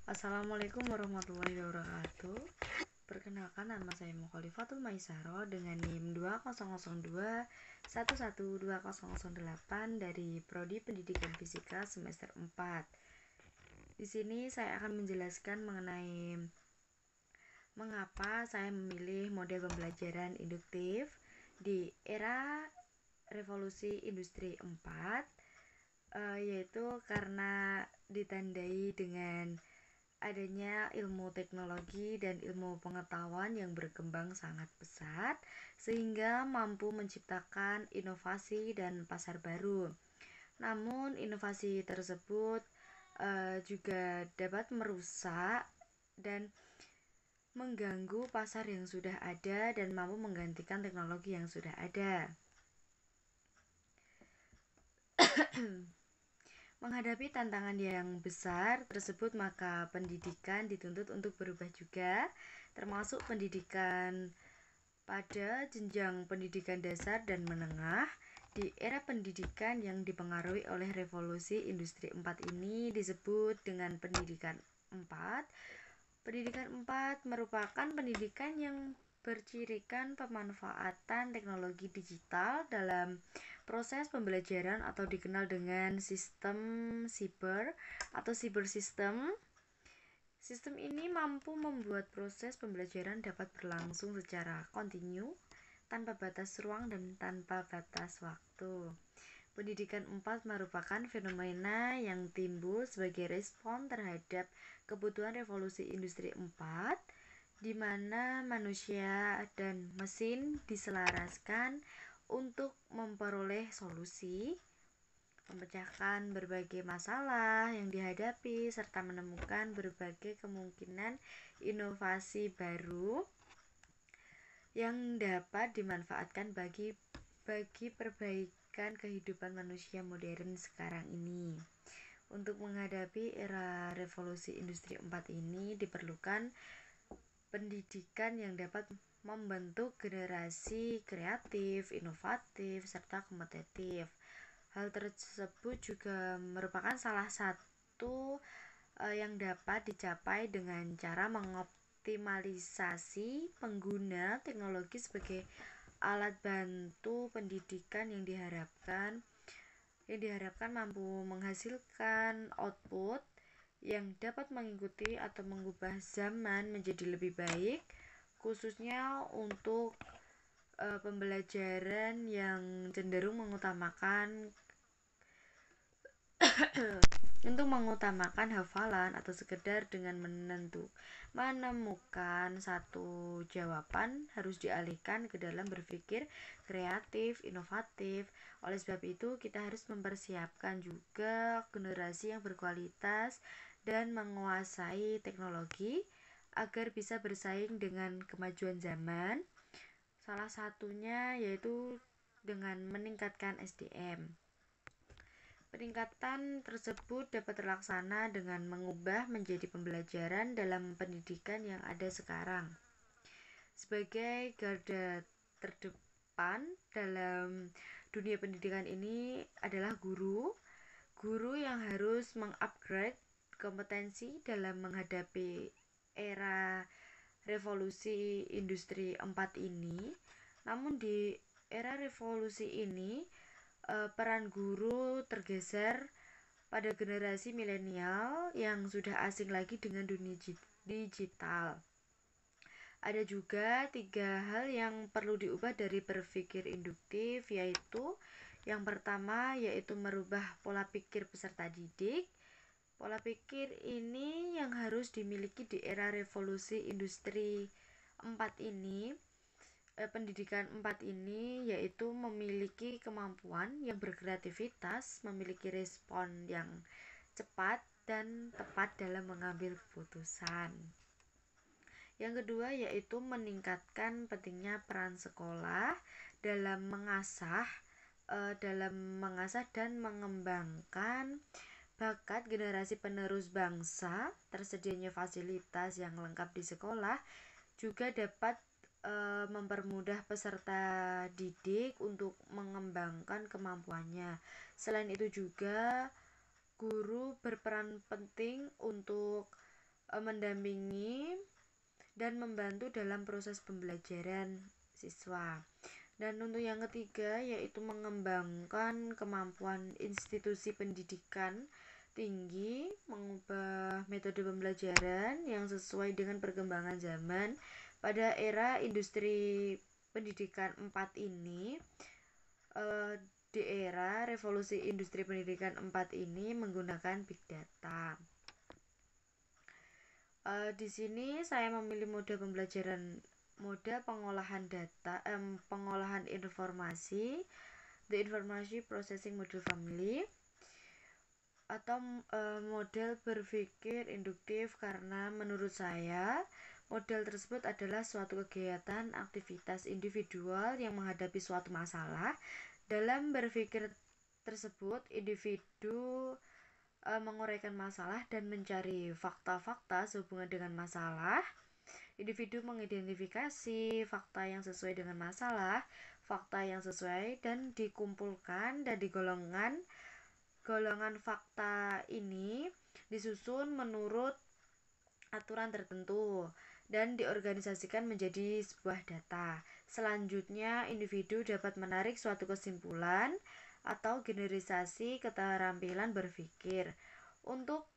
Assalamualaikum warahmatullahi wabarakatuh. Perkenalkan, nama saya Mukhalifatul Maisaro dengan NIM 2002112008 dari Prodi Pendidikan Fisika semester 4. Di sini saya akan menjelaskan mengenai mengapa saya memilih model pembelajaran induktif di era revolusi industri 4, yaitu karena ditandai dengan adanya ilmu teknologi dan ilmu pengetahuan yang berkembang sangat pesat sehingga mampu menciptakan inovasi dan pasar baru. Namun inovasi tersebut juga dapat merusak dan mengganggu pasar yang sudah ada dan mampu menggantikan teknologi yang sudah ada. Menghadapi tantangan yang besar tersebut, maka pendidikan dituntut untuk berubah juga, termasuk pendidikan pada jenjang pendidikan dasar dan menengah. Di era pendidikan yang dipengaruhi oleh revolusi industri 4 ini disebut dengan pendidikan 4. Pendidikan 4 merupakan pendidikan yang bercirikan pemanfaatan teknologi digital dalam proses pembelajaran atau dikenal dengan sistem siber atau cyber system. Sistem ini mampu membuat proses pembelajaran dapat berlangsung secara kontinu, tanpa batas ruang dan tanpa batas waktu. Pendidikan 4 merupakan fenomena yang timbul sebagai respon terhadap kebutuhan revolusi industri 4, di mana manusia dan mesin diselaraskan untuk memperoleh solusi, memecahkan berbagai masalah yang dihadapi, serta menemukan berbagai kemungkinan inovasi baru yang dapat dimanfaatkan bagi perbaikan kehidupan manusia modern sekarang ini. Untuk menghadapi era revolusi industri 4 ini diperlukan pendidikan yang dapat membentuk generasi kreatif, inovatif, serta kompetitif. Hal tersebut juga merupakan salah satu yang dapat dicapai dengan cara mengoptimalisasi pengguna teknologi sebagai alat bantu pendidikan yang diharapkan mampu menghasilkan output yang dapat mengikuti atau mengubah zaman menjadi lebih baik, khususnya untuk pembelajaran yang cenderung mengutamakan hafalan atau sekedar dengan menemukan satu jawaban harus dialihkan ke dalam berpikir kreatif, inovatif. Oleh sebab itu, kita harus mempersiapkan juga generasi yang berkualitas dan menguasai teknologi agar bisa bersaing dengan kemajuan zaman. Salah satunya yaitu dengan meningkatkan SDM. Peningkatan tersebut dapat terlaksana dengan mengubah menjadi pembelajaran dalam pendidikan yang ada sekarang. Sebagai garda terdepan dalam dunia pendidikan ini adalah guru yang harus mengupgrade kompetensi dalam menghadapi era revolusi industri 4 ini. Namun di era revolusi ini peran guru tergeser pada generasi milenial yang sudah asing lagi dengan dunia digital. Ada juga 3 hal yang perlu diubah dari berpikir induktif, yaitu yang pertama yaitu merubah pola pikir peserta didik. Pola pikir ini yang harus dimiliki di era revolusi industri 4 ini. Pendidikan 4 ini yaitu memiliki kemampuan yang berkreativitas, memiliki respon yang cepat dan tepat dalam mengambil keputusan. Yang kedua yaitu meningkatkan pentingnya peran sekolah dalam mengasah dan mengembangkan bakat generasi penerus bangsa. Tersedianya fasilitas yang lengkap di sekolah juga dapat mempermudah peserta didik untuk mengembangkan kemampuannya. Selain itu juga guru berperan penting untuk mendampingi dan membantu dalam proses pembelajaran siswa. Dan untuk yang ketiga yaitu mengembangkan kemampuan institusi pendidikan tinggi, mengubah metode pembelajaran yang sesuai dengan perkembangan zaman. Pada era industri pendidikan 4 ini, di era revolusi industri pendidikan 4 ini menggunakan big data. Di sini saya memilih mode pengolahan data, pengolahan informasi, the information processing model family, atau model berpikir induktif, karena menurut saya model tersebut adalah suatu kegiatan aktivitas individual yang menghadapi suatu masalah. Dalam berpikir tersebut, individu menguraikan masalah dan mencari fakta-fakta sehubungan dengan masalah. Individu mengidentifikasi fakta yang sesuai dengan masalah, fakta yang sesuai dan dikumpulkan dan digolongkan. Golongan fakta ini disusun menurut aturan tertentu dan diorganisasikan menjadi sebuah data. Selanjutnya, individu dapat menarik suatu kesimpulan atau generalisasi keterampilan berpikir. Untuk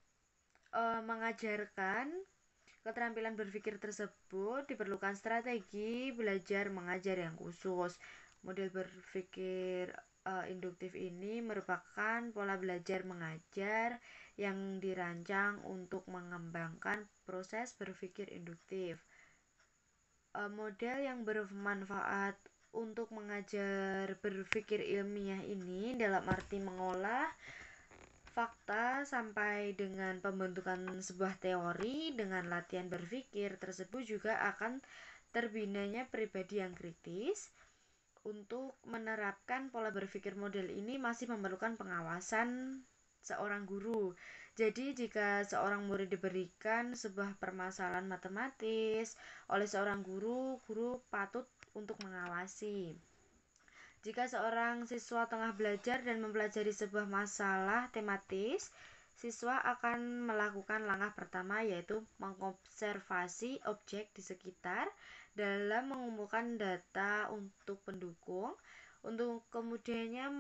mengajarkan keterampilan berpikir tersebut diperlukan strategi belajar mengajar yang khusus. Model berpikir induktif ini merupakan pola belajar mengajar yang dirancang untuk mengembangkan proses berpikir induktif. Model yang bermanfaat untuk mengajar berpikir ilmiah ini dalam arti mengolah fakta sampai dengan pembentukan sebuah teori. Dengan latihan berpikir tersebut juga akan terbinanya pribadi yang kritis. Untuk menerapkan pola berpikir model ini masih memerlukan pengawasan seorang guru. Jadi jika seorang murid diberikan sebuah permasalahan matematis oleh seorang guru, guru patut untuk mengawasi. Jika seorang siswa tengah belajar dan mempelajari sebuah masalah tematis, siswa akan melakukan langkah pertama, yaitu mengobservasi objek di sekitar dalam mengumpulkan data untuk pendukung, untuk kemudiannya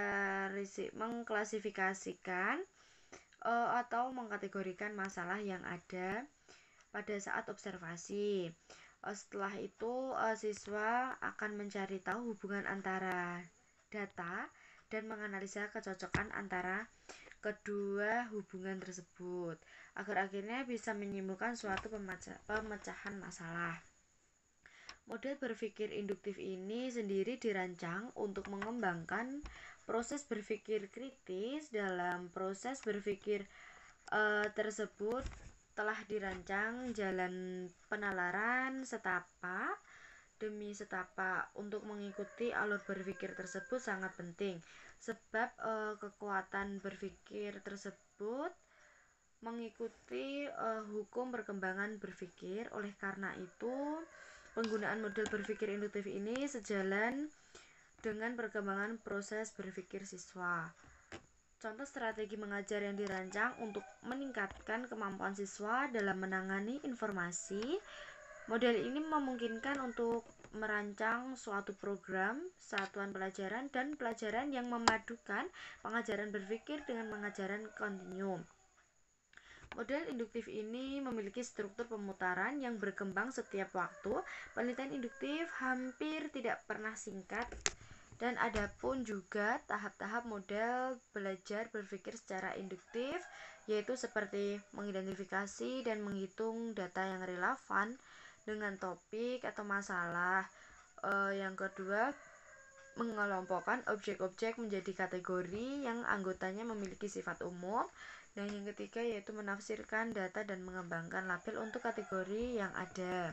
mengklasifikasikan atau mengkategorikan masalah yang ada pada saat observasi. Setelah itu siswa akan mencari tahu hubungan antara data dan menganalisa kecocokan antara kedua hubungan tersebut agar akhirnya bisa menyimpulkan suatu pemecahan masalah. Model berpikir induktif ini sendiri dirancang untuk mengembangkan proses berpikir kritis. Dalam proses berpikir tersebut telah dirancang jalan penalaran setapa demi setapa. Untuk mengikuti alur berpikir tersebut sangat penting, sebab kekuatan berpikir tersebut mengikuti hukum perkembangan berpikir. Oleh karena itu, penggunaan model berpikir induktif ini sejalan dengan perkembangan proses berpikir siswa. Contoh strategi mengajar yang dirancang untuk meningkatkan kemampuan siswa dalam menangani informasi. Model ini memungkinkan untuk merancang suatu program, satuan pelajaran, dan pelajaran yang memadukan pengajaran berpikir dengan pengajaran kontinu. Model induktif ini memiliki struktur pemutaran yang berkembang setiap waktu. Penelitian induktif hampir tidak pernah singkat, dan ada pun juga tahap-tahap model belajar berpikir secara induktif, yaitu seperti mengidentifikasi dan menghitung data yang relevan dengan topik atau masalah. Yang kedua, mengelompokkan objek-objek menjadi kategori yang anggotanya memiliki sifat umum. Dan yang ketiga yaitu menafsirkan data dan mengembangkan label untuk kategori yang ada.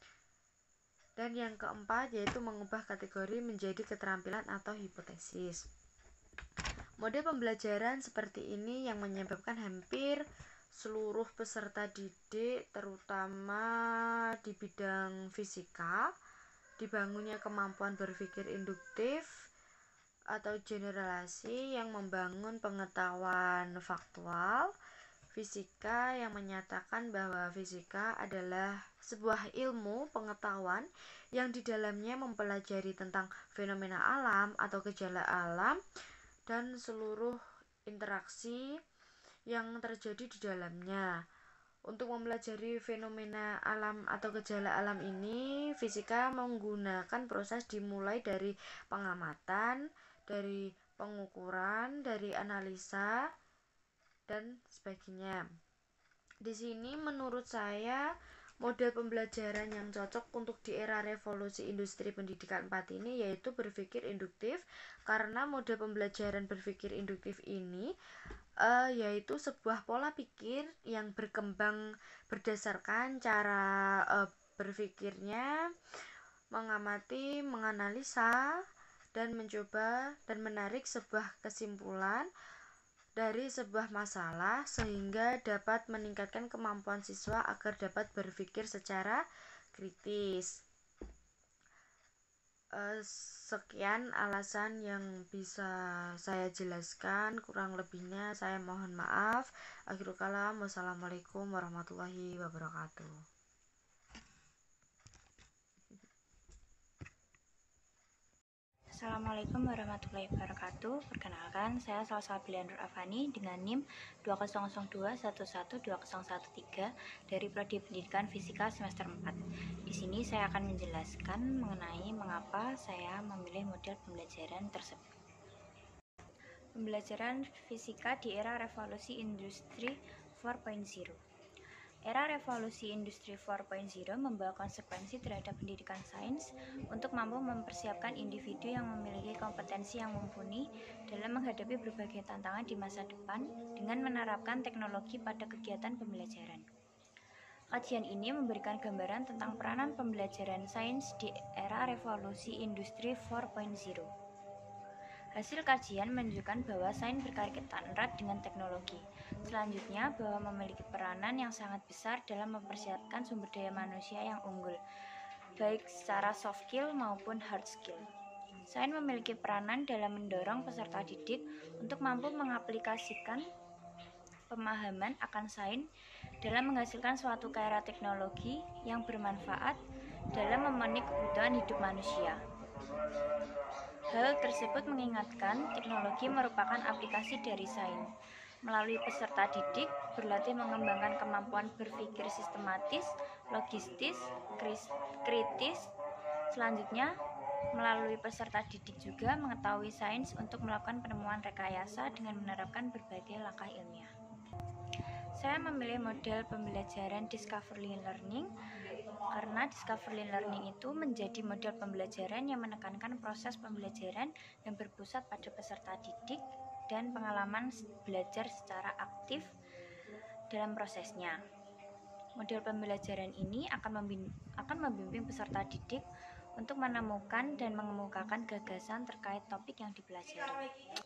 Dan yang keempat yaitu mengubah kategori menjadi keterampilan atau hipotesis. Mode pembelajaran seperti ini yang menyebabkan hampir seluruh peserta didik, terutama di bidang fisika, dibangunnya kemampuan berpikir induktif atau generalisasi yang membangun pengetahuan faktual fisika yang menyatakan bahwa fisika adalah sebuah ilmu pengetahuan yang di dalamnya mempelajari tentang fenomena alam atau gejala alam dan seluruh interaksi yang terjadi di dalamnya. Untuk mempelajari fenomena alam atau gejala alam ini, fisika menggunakan proses dimulai dari pengamatan, dari pengukuran, dari analisa, dan sebagainya. Di sini menurut saya model pembelajaran yang cocok untuk di era revolusi industri pendidikan 4 ini yaitu berpikir induktif, karena model pembelajaran berpikir induktif ini yaitu sebuah pola pikir yang berkembang berdasarkan cara berpikirnya, mengamati, menganalisa, dan mencoba dan menarik sebuah kesimpulan dari sebuah masalah sehingga dapat meningkatkan kemampuan siswa agar dapat berpikir secara kritis. Sekian alasan yang bisa saya jelaskan, kurang lebihnya saya mohon maaf. Akhirul kalam, wassalamualaikum warahmatullahi wabarakatuh. Assalamualaikum warahmatullahi wabarakatuh. Perkenalkan, saya Salsa Bilianur Afani dengan NIM 2002112013 dari Prodi Pendidikan Fisika semester 4. Di sini saya akan menjelaskan mengenai mengapa saya memilih model pembelajaran tersebut. Pembelajaran fisika di era revolusi industri 4.0. Era revolusi industri 4.0 membawa konsekuensi terhadap pendidikan sains untuk mampu mempersiapkan individu yang memiliki kompetensi yang mumpuni dalam menghadapi berbagai tantangan di masa depan dengan menerapkan teknologi pada kegiatan pembelajaran. Kajian ini memberikan gambaran tentang peranan pembelajaran sains di era revolusi industri 4.0. Hasil kajian menunjukkan bahwa sains berkaitan erat dengan teknologi. Selanjutnya, bahwa memiliki peranan yang sangat besar dalam mempersiapkan sumber daya manusia yang unggul, baik secara soft skill maupun hard skill. Sains memiliki peranan dalam mendorong peserta didik untuk mampu mengaplikasikan pemahaman akan sains dalam menghasilkan suatu karya teknologi yang bermanfaat dalam memenuhi kebutuhan hidup manusia. Hal tersebut mengingatkan teknologi merupakan aplikasi dari sains. Melalui peserta didik, berlatih mengembangkan kemampuan berpikir sistematis, logistis, kritis. Selanjutnya, melalui peserta didik juga mengetahui sains untuk melakukan penemuan rekayasa dengan menerapkan berbagai langkah ilmiah. Saya memilih model pembelajaran Discovery Learning karena Discovery Learning itu menjadi model pembelajaran yang menekankan proses pembelajaran yang berpusat pada peserta didik dan pengalaman belajar secara aktif dalam prosesnya. Model pembelajaran ini akan membimbing peserta didik untuk menemukan dan mengemukakan gagasan terkait topik yang dipelajari.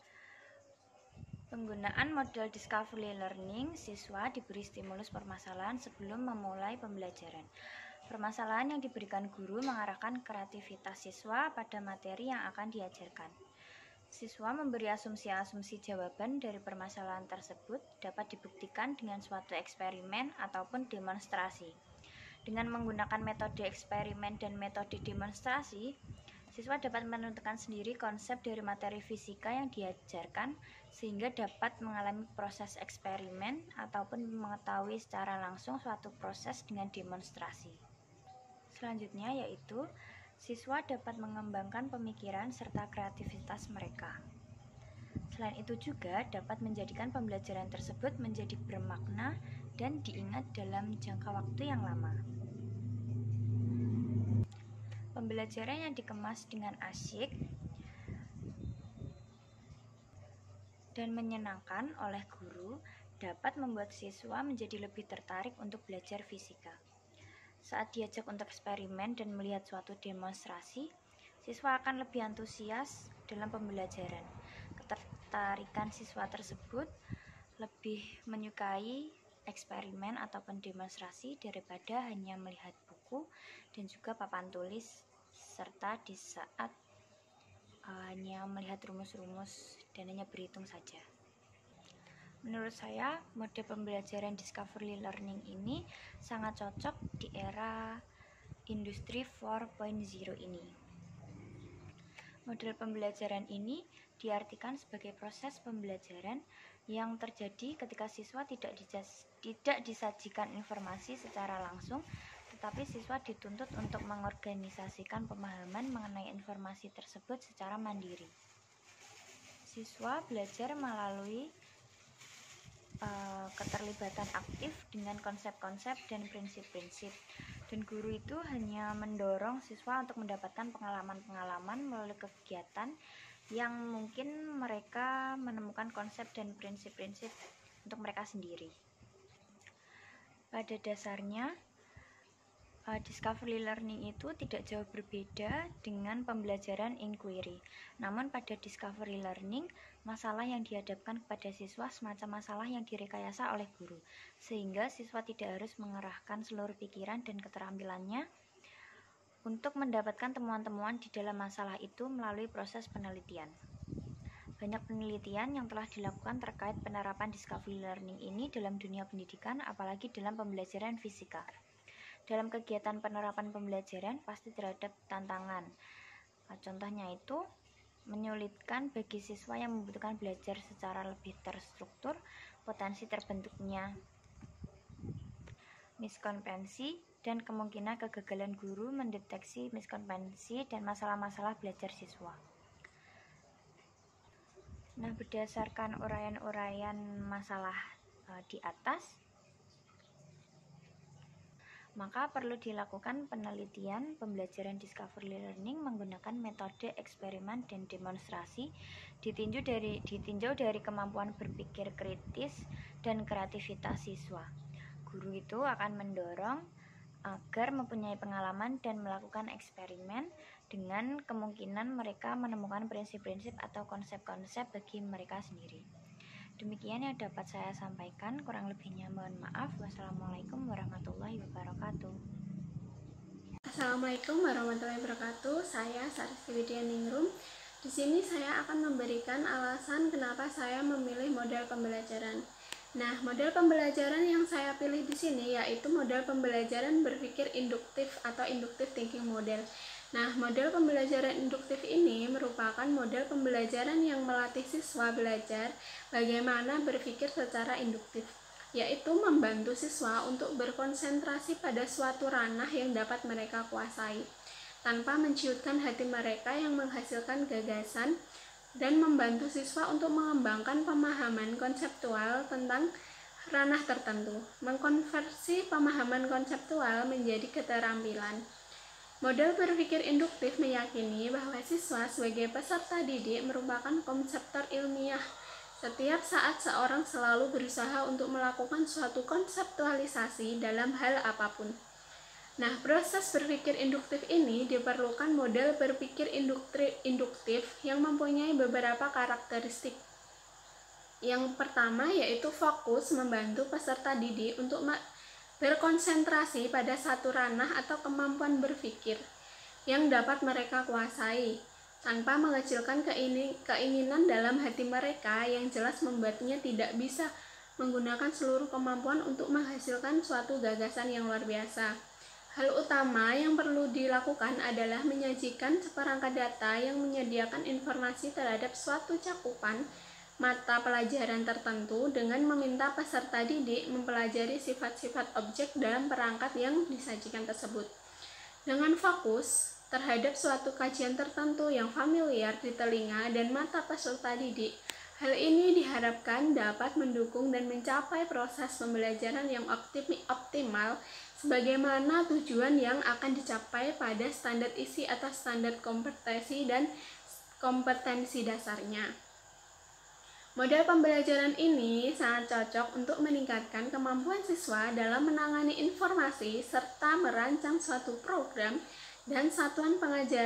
Penggunaan model Discovery Learning, siswa diberi stimulus permasalahan sebelum memulai pembelajaran. Permasalahan yang diberikan guru mengarahkan kreativitas siswa pada materi yang akan diajarkan. Siswa memberi asumsi-asumsi jawaban dari permasalahan tersebut dapat dibuktikan dengan suatu eksperimen ataupun demonstrasi. Dengan menggunakan metode eksperimen dan metode demonstrasi, siswa dapat menentukan sendiri konsep dari materi fisika yang diajarkan sehingga dapat mengalami proses eksperimen ataupun mengetahui secara langsung suatu proses dengan demonstrasi. Selanjutnya yaitu siswa dapat mengembangkan pemikiran serta kreativitas mereka. Selain itu juga dapat menjadikan pembelajaran tersebut menjadi bermakna dan diingat dalam jangka waktu yang lama. Pembelajaran yang dikemas dengan asyik dan menyenangkan oleh guru dapat membuat siswa menjadi lebih tertarik untuk belajar fisika. Saat diajak untuk eksperimen dan melihat suatu demonstrasi, siswa akan lebih antusias dalam pembelajaran. Ketertarikan siswa tersebut lebih menyukai eksperimen ataupun demonstrasi daripada hanya melihat buku dan juga papan tulis serta di saat hanya melihat rumus-rumus dan hanya berhitung saja. Menurut saya, mode pembelajaran discovery learning ini sangat cocok di era industri 4.0 ini. Model pembelajaran ini diartikan sebagai proses pembelajaran yang terjadi ketika siswa tidak disajikan informasi secara langsung, tetapi siswa dituntut untuk mengorganisasikan pemahaman mengenai informasi tersebut secara mandiri. Siswa belajar melalui keterlibatan aktif dengan konsep-konsep dan prinsip-prinsip, dan guru itu hanya mendorong siswa untuk mendapatkan pengalaman-pengalaman melalui kegiatan yang mungkin mereka menemukan konsep dan prinsip-prinsip untuk mereka sendiri. Pada dasarnya, discovery learning itu tidak jauh berbeda dengan pembelajaran inquiry. Namun pada discovery learning, masalah yang dihadapkan kepada siswa semacam masalah yang direkayasa oleh guru, sehingga siswa tidak harus mengerahkan seluruh pikiran dan keterampilannya untuk mendapatkan temuan-temuan di dalam masalah itu melalui proses penelitian. Banyak penelitian yang telah dilakukan terkait penerapan discovery learning ini dalam dunia pendidikan, apalagi dalam pembelajaran fisika. Dalam kegiatan penerapan pembelajaran pasti terhadap tantangan. Contohnya itu menyulitkan bagi siswa yang membutuhkan belajar secara lebih terstruktur, potensi terbentuknya miskonvensi, dan kemungkinan kegagalan guru mendeteksi miskonvensi dan masalah-masalah belajar siswa. Nah, berdasarkan uraian-uraian masalah di atas, maka perlu dilakukan penelitian pembelajaran discovery learning menggunakan metode eksperimen dan demonstrasi, ditinjau dari kemampuan berpikir kritis dan kreativitas siswa. Guru itu akan mendorong agar mempunyai pengalaman dan melakukan eksperimen dengan kemungkinan mereka menemukan prinsip-prinsip atau konsep-konsep bagi mereka sendiri. Demikian yang dapat saya sampaikan, kurang lebihnya mohon maaf. Wassalamualaikum warahmatullahi wabarakatuh. Assalamualaikum warahmatullahi wabarakatuh. Saya Saristi Widyaningrum. Di sini saya akan memberikan alasan kenapa saya memilih model pembelajaran. Nah, model pembelajaran yang saya pilih di sini yaitu model pembelajaran berpikir induktif atau inductive thinking model. Nah, model pembelajaran induktif ini merupakan model pembelajaran yang melatih siswa belajar bagaimana berpikir secara induktif, yaitu membantu siswa untuk berkonsentrasi pada suatu ranah yang dapat mereka kuasai, tanpa menciutkan hati mereka yang menghasilkan gagasan, dan membantu siswa untuk mengembangkan pemahaman konseptual tentang ranah tertentu, mengkonversi pemahaman konseptual menjadi keterampilan. Model berpikir induktif meyakini bahwa siswa sebagai peserta didik merupakan konseptor ilmiah. Setiap saat seorang selalu berusaha untuk melakukan suatu konseptualisasi dalam hal apapun. Nah, proses berpikir induktif ini diperlukan model berpikir induktif yang mempunyai beberapa karakteristik. Yang pertama yaitu fokus membantu peserta didik untuk berkonsentrasi pada satu ranah atau kemampuan berpikir yang dapat mereka kuasai, tanpa mengecilkan keinginan dalam hati mereka yang jelas membuatnya tidak bisa menggunakan seluruh kemampuan untuk menghasilkan suatu gagasan yang luar biasa. Hal utama yang perlu dilakukan adalah menyajikan seperangkat data yang menyediakan informasi terhadap suatu cakupan mata pelajaran tertentu dengan meminta peserta didik mempelajari sifat-sifat objek dalam perangkat yang disajikan tersebut. Dengan fokus terhadap suatu kajian tertentu yang familiar di telinga dan mata peserta didik, hal ini diharapkan dapat mendukung dan mencapai proses pembelajaran yang optimal sebagaimana tujuan yang akan dicapai pada standar isi atau standar kompetensi dan kompetensi dasarnya. Model pembelajaran ini sangat cocok untuk meningkatkan kemampuan siswa dalam menangani informasi serta merancang suatu program dan satuan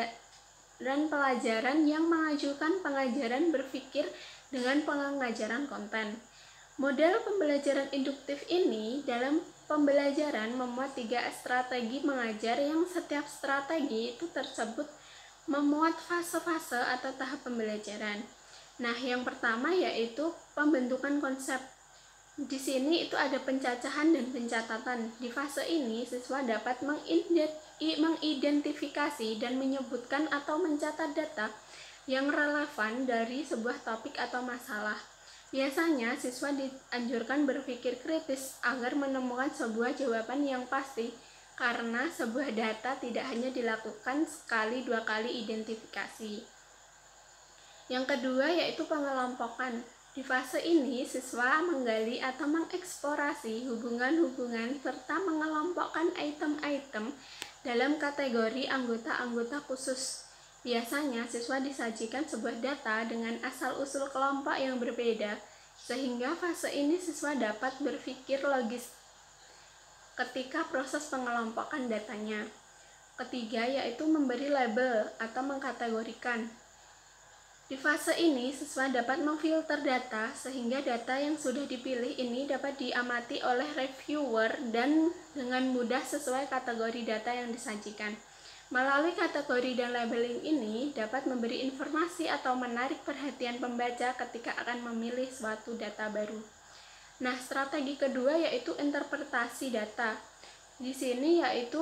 pelajaran yang mengajukan pengajaran berpikir dengan pengajaran konten. Model pembelajaran induktif ini dalam pembelajaran memuat 3 strategi mengajar yang setiap strategi itu tersebut memuat fase-fase atau tahap pembelajaran. Nah, yang pertama yaitu pembentukan konsep. Di sini itu ada pencacahan dan pencatatan. Di fase ini, siswa dapat mengidentifikasi dan menyebutkan atau mencatat data yang relevan dari sebuah topik atau masalah. Biasanya, siswa dianjurkan berpikir kritis agar menemukan sebuah jawaban yang pasti, karena sebuah data tidak hanya dilakukan sekali dua kali identifikasi. Yang kedua yaitu pengelompokan. Di fase ini, siswa menggali atau mengeksplorasi hubungan-hubungan serta mengelompokkan item-item dalam kategori anggota-anggota khusus. Biasanya, siswa disajikan sebuah data dengan asal-usul kelompok yang berbeda, sehingga fase ini siswa dapat berpikir logis ketika proses pengelompokan datanya. Ketiga yaitu memberi label atau mengkategorikan. Di fase ini, siswa dapat memfilter data sehingga data yang sudah dipilih ini dapat diamati oleh reviewer dan dengan mudah sesuai kategori data yang disajikan. Melalui kategori dan labeling ini dapat memberi informasi atau menarik perhatian pembaca ketika akan memilih suatu data baru. Nah, strategi kedua yaitu interpretasi data. Di sini yaitu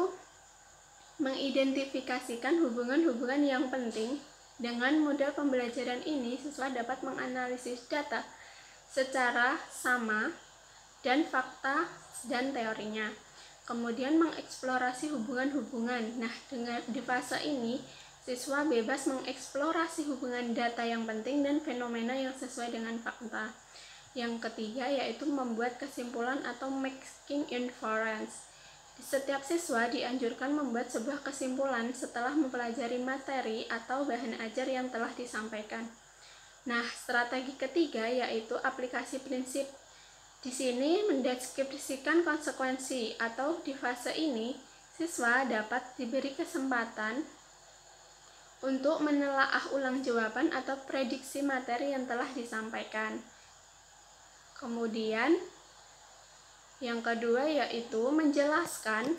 mengidentifikasikan hubungan-hubungan yang penting. Dengan model pembelajaran ini, siswa dapat menganalisis data secara sama dan fakta dan teorinya. Kemudian mengeksplorasi hubungan-hubungan. Nah, di fase ini, siswa bebas mengeksplorasi hubungan data yang penting dan fenomena yang sesuai dengan fakta. Yang ketiga yaitu membuat kesimpulan atau making inference. Setiap siswa dianjurkan membuat sebuah kesimpulan setelah mempelajari materi atau bahan ajar yang telah disampaikan. Nah, strategi ketiga yaitu aplikasi prinsip. Di sini mendeskripsikan konsekuensi atau di fase ini, siswa dapat diberi kesempatan untuk menelaah ulang jawaban atau prediksi materi yang telah disampaikan. Kemudian yang kedua yaitu menjelaskan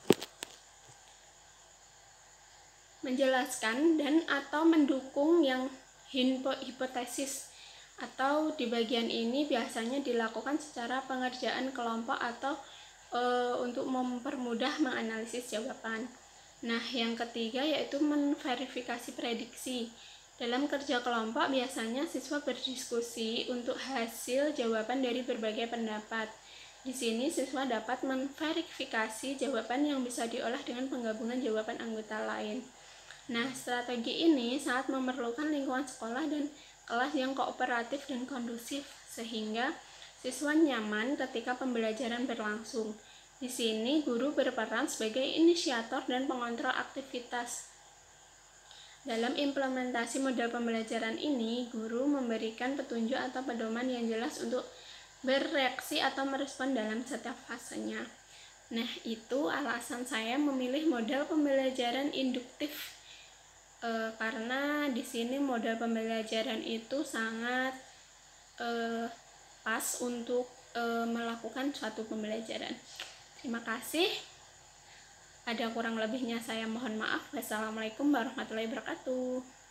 dan atau mendukung yang hipotesis, atau di bagian ini biasanya dilakukan secara pengerjaan kelompok atau untuk mempermudah menganalisis jawaban. Nah, yang ketiga yaitu memverifikasi prediksi. Dalam kerja kelompok biasanya siswa berdiskusi untuk hasil jawaban dari berbagai pendapat. Di sini siswa dapat memverifikasi jawaban yang bisa diolah dengan penggabungan jawaban anggota lain. Nah, strategi ini sangat memerlukan lingkungan sekolah dan kelas yang kooperatif dan kondusif, sehingga siswa nyaman ketika pembelajaran berlangsung. Di sini, guru berperan sebagai inisiator dan pengontrol aktivitas. Dalam implementasi model pembelajaran ini, guru memberikan petunjuk atau pedoman yang jelas untuk bereaksi atau merespon dalam setiap fasenya. Nah, itu alasan saya memilih model pembelajaran induktif. Karena di sini model pembelajaran itu sangat pas untuk melakukan suatu pembelajaran. Terima kasih. Ada kurang lebihnya saya mohon maaf. Wassalamualaikum warahmatullahi wabarakatuh.